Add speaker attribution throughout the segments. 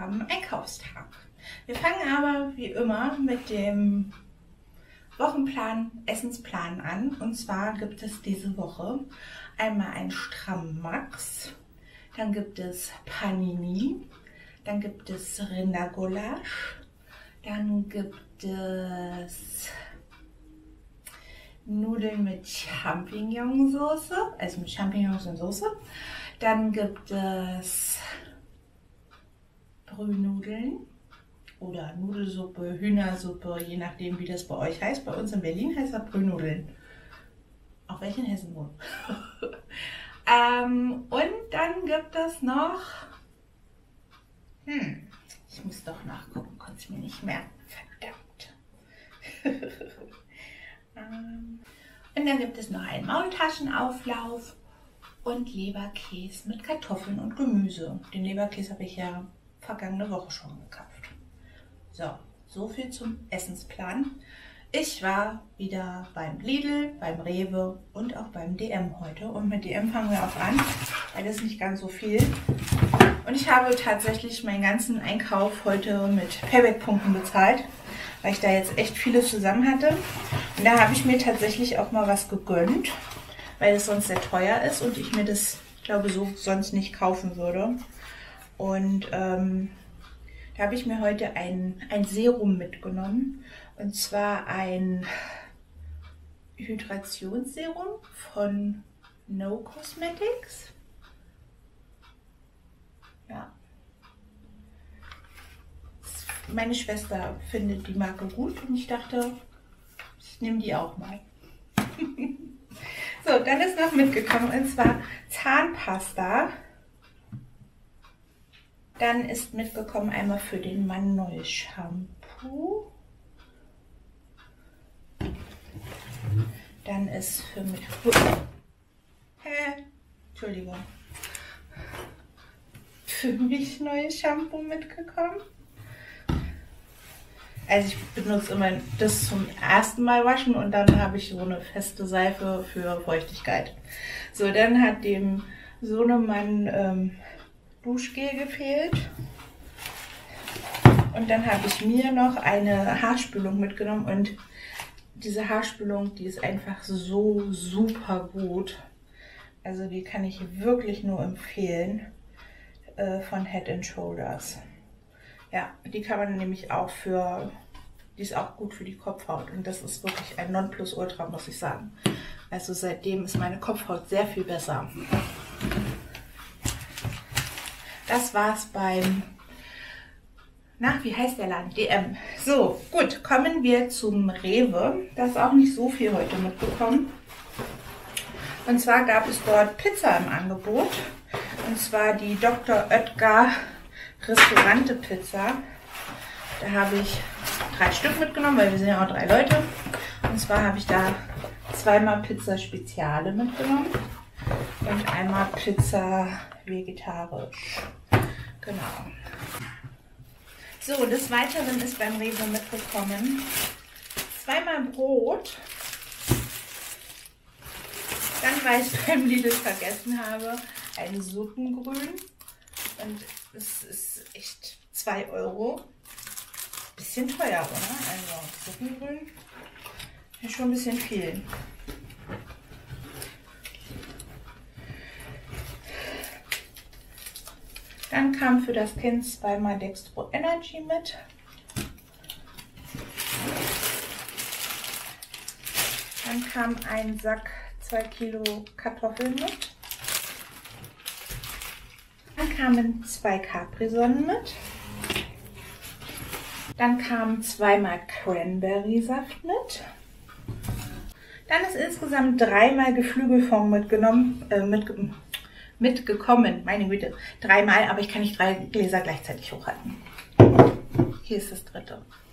Speaker 1: am Einkaufstag. Wir fangen aber wie immer mit dem Wochenplan, Essensplan an. Und zwar gibt es diese Woche einmal ein Strammax, dann gibt es Panini, dann gibt es Rindergulasch, dann gibt es Nudeln mit Champignonsauce, also mit Champignons und Soße. Dann gibt es Brühnudeln oder Nudelsuppe, Hühnersuppe, je nachdem wie das bei euch heißt. Bei uns in Berlin heißt das Brühnudeln. Auch welche in Hessen wohnen. Und dann gibt es noch, ich muss doch nachgucken, konnte ich mir nicht merken, verdammt. Und dann gibt es noch einen Maultaschenauflauf und Leberkäse mit Kartoffeln und Gemüse. Den Leberkäse habe ich ja vergangene Woche schon gekauft. So viel zum Essensplan. Ich war wieder beim Lidl, beim Rewe und auch beim DM heute. Und mit DM fangen wir auch an, weil das ist nicht ganz so viel. Und ich habe tatsächlich meinen ganzen Einkauf heute mit Payback-Punkten bezahlt, weil ich da jetzt echt vieles zusammen hatte. Und da habe ich mir tatsächlich auch mal was gegönnt, weil es sonst sehr teuer ist und ich mir das, glaube so sonst nicht kaufen würde. Und da habe ich mir heute ein Serum mitgenommen. Und zwar ein Hydrationsserum von No Cosmetics. Ja. Meine Schwester findet die Marke gut und ich dachte, ich nehme die auch mal. So, dann ist noch mitgekommen und zwar Zahnpasta. Dann ist mitgekommen einmal für den Mann neues Shampoo. Dann ist für mich... Entschuldigung. Für mich neues Shampoo mitgekommen. Also ich benutze immer das zum ersten Mal waschen und dann habe ich so eine feste Seife für Feuchtigkeit. So, dann hat dem Sohnemann Duschgel gefehlt. Und dann habe ich mir noch eine Haarspülung mitgenommen und diese Haarspülung, die ist einfach so super gut. Also die kann ich wirklich nur empfehlen, von Head & Shoulders. Ja, die kann man nämlich auch die ist auch gut für die Kopfhaut und das ist wirklich ein Nonplusultra, muss ich sagen. Also seitdem ist meine Kopfhaut sehr viel besser. Das war's beim, wie heißt der Laden? DM. So, gut, kommen wir zum Rewe. Da ist auch nicht so viel heute mitbekommen. Und zwar gab es dort Pizza im Angebot. Und zwar die Dr. Oetker Restaurante Pizza. Da habe ich 3 Stück mitgenommen, weil wir sind ja auch 3 Leute. Und zwar habe ich da zweimal Pizza Speziale mitgenommen und einmal Pizza vegetarisch. Genau. So, des Weiteren ist beim Rewe mitgekommen zweimal Brot. Dann, weil ich beim Lidl vergessen habe, ein Suppengrün. Und es ist echt 2 €. Bisschen teuer, oder? Also Suppengrün ist schon ein bisschen viel. Dann kam für das Kind zweimal Dextro Energy mit. Dann kam ein Sack 2 Kilo Kartoffeln mit. Dann kamen 2 Capri-Sonnen mit. Dann kamen zweimal Cranberry-Saft mit. Dann ist insgesamt 3-mal Geflügelfond mitgekommen. Meine Güte, 3-mal, aber ich kann nicht 3 Gläser gleichzeitig hochhalten. Hier ist das 3.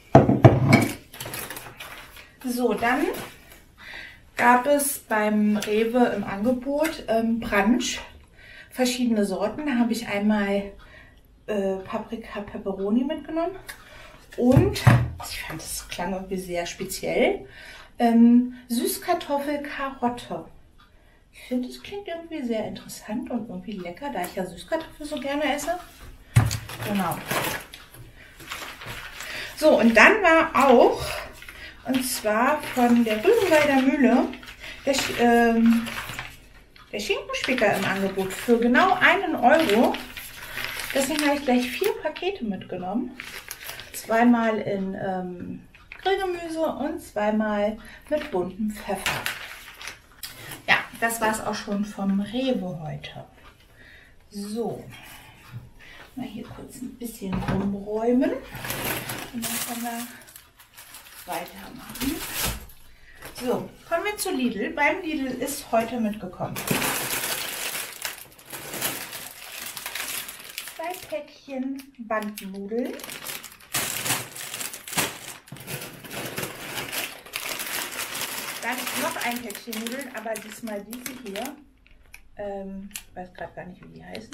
Speaker 1: So, dann gab es beim Rewe im Angebot Brunch verschiedene Sorten. Da habe ich einmal Paprika Pepperoni mitgenommen und ich fand, das klang irgendwie sehr speziell, Süßkartoffel Karotte. Ich finde, das klingt irgendwie sehr interessant und irgendwie lecker, da ich ja Süßkartoffel so gerne esse. Genau. So, und dann war auch, und zwar von der Rügenwalder Mühle, der Schinkenspicker im Angebot für genau 1 Euro. Deswegen habe ich gleich 4 Pakete mitgenommen. Zweimal in Grillgemüse und zweimal mit buntem Pfeffer. Ja, das war es auch schon vom Rewe heute. So, mal hier kurz ein bisschen rumräumen und dann können wir weitermachen. So, kommen wir zu Lidl. Beim Lidl ist heute mitgekommen 2 Päckchen Bandnudeln. Dann noch ein Päckchen Nudeln, aber diesmal diese hier. Weiß gerade gar nicht, wie die heißen.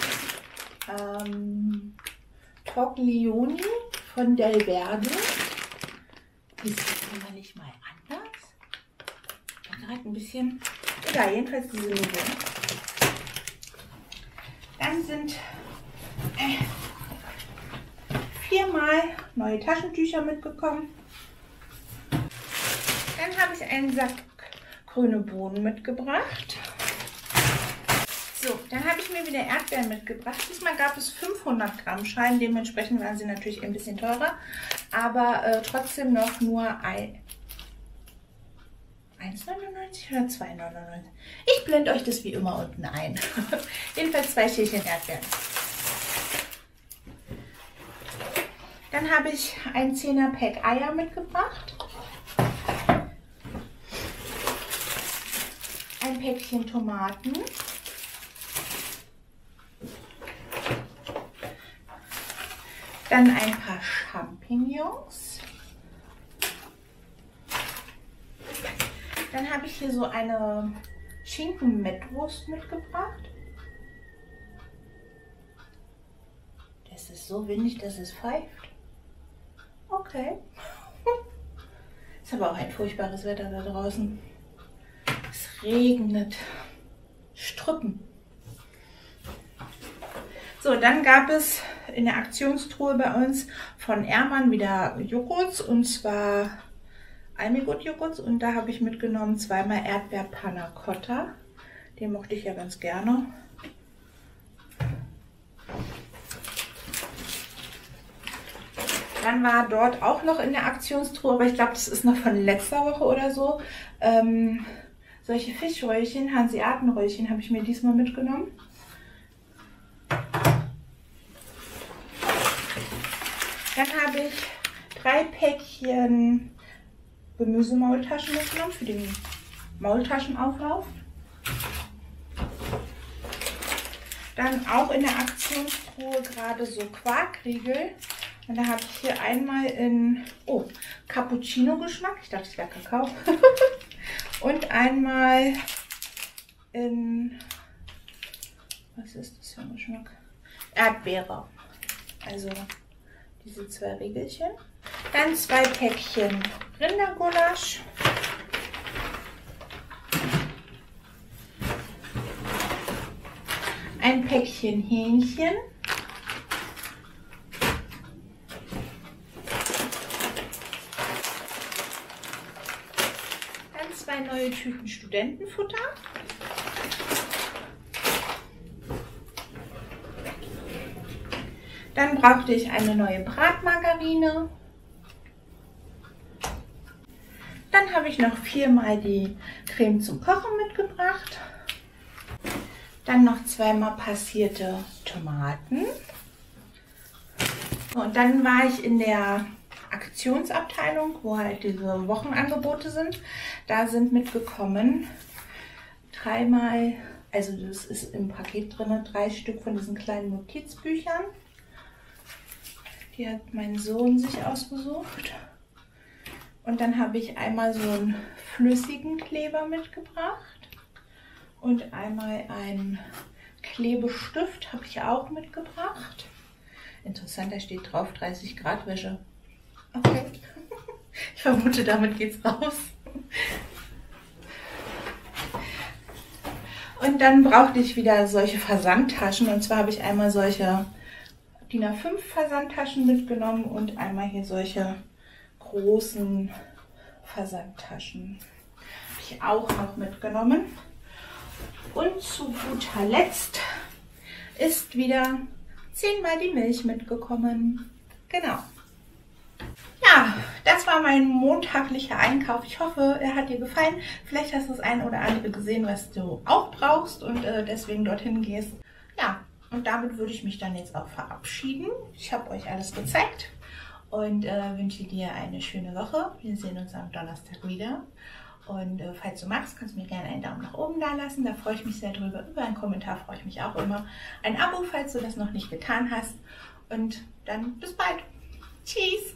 Speaker 1: Toglioni von Del Verde. Ist das immer nicht mal anders? Ich habe gerade ein bisschen. Egal, jedenfalls diese Nudeln. Dann sind 4-mal neue Taschentücher mitgekommen. Dann habe ich einen Sack grüne Bohnen mitgebracht. So, dann habe ich mir wieder Erdbeeren mitgebracht. Diesmal gab es 500 Gramm Schalen, dementsprechend waren sie natürlich ein bisschen teurer, aber trotzdem noch nur 1,99 oder 2,99. Ich blende euch das wie immer unten ein. Jedenfalls 2 Schälchen Erdbeeren. Dann habe ich ein 10er Pack Eier mitgebracht. Ein Päckchen Tomaten. Dann ein paar Champignons. Dann habe ich hier so eine Schinken-Mettwurst mitgebracht. Das ist so windig, dass es pfeift. Okay. Ist aber auch ein furchtbares Wetter da draußen. Es regnet. Strüppen. So, dann gab es in der Aktionstruhe bei uns von Ehrmann wieder Joghurts, und zwar Almigut-Joghurts, und da habe ich mitgenommen 2-mal Erdbeer-Panna Cotta. Den mochte ich ja ganz gerne. Dann war dort auch noch in der Aktionstruhe, aber ich glaube, das ist noch von letzter Woche oder so, solche Fischröllchen, Hanseatenröllchen habe ich mir diesmal mitgenommen. Dann habe ich 3 Päckchen Gemüsemaultaschen mitgenommen für den Maultaschenauflauf. Dann auch in der Aktionstruhe gerade so Quarkriegel. Und da habe ich hier einmal in Cappuccino-Geschmack. Ich dachte, es wäre Kakao. Und einmal in, was ist das für ein Geschmack? Erdbeere. Also diese 2 Riegelchen. Dann 2 Päckchen Rindergulasch. Ein Päckchen Hähnchen. Dann 2 neue Tüten Studentenfutter. Dann brauchte ich eine neue Bratmargarine. Dann habe ich noch 4-mal die Creme zum Kochen mitgebracht. Dann noch 2-mal passierte Tomaten. Und dann war ich in der Aktionsabteilung, wo halt diese Wochenangebote sind. Da sind mitgekommen 3-mal, also das ist im Paket drin, 3 Stück von diesen kleinen Notizbüchern. Die hat mein Sohn sich ausgesucht. Und dann habe ich einmal so einen flüssigen Kleber mitgebracht. Und einmal einen Klebestift habe ich auch mitgebracht. Interessant, da steht drauf 30 Grad Wäsche. Okay. Ich vermute, damit geht's raus. Und dann brauchte ich wieder solche Versandtaschen. Und zwar habe ich einmal solche, DIN A5 Versandtaschen mitgenommen und einmal hier solche großen Versandtaschen habe ich auch noch mitgenommen. Und zu guter Letzt ist wieder 10-mal die Milch mitgekommen. Genau. Ja, das war mein montaglicher Einkauf. Ich hoffe, er hat dir gefallen. Vielleicht hast du das eine oder andere gesehen, was du auch brauchst und deswegen dorthin gehst. Ja, und damit würde ich mich dann jetzt auch verabschieden. Ich habe euch alles gezeigt und wünsche dir eine schöne Woche. Wir sehen uns am Donnerstag wieder. Und falls du magst, kannst du mir gerne einen Daumen nach oben da lassen. Da freue ich mich sehr drüber. Über einen Kommentar freue ich mich auch immer. Ein Abo, falls du das noch nicht getan hast. Und dann bis bald. Tschüss!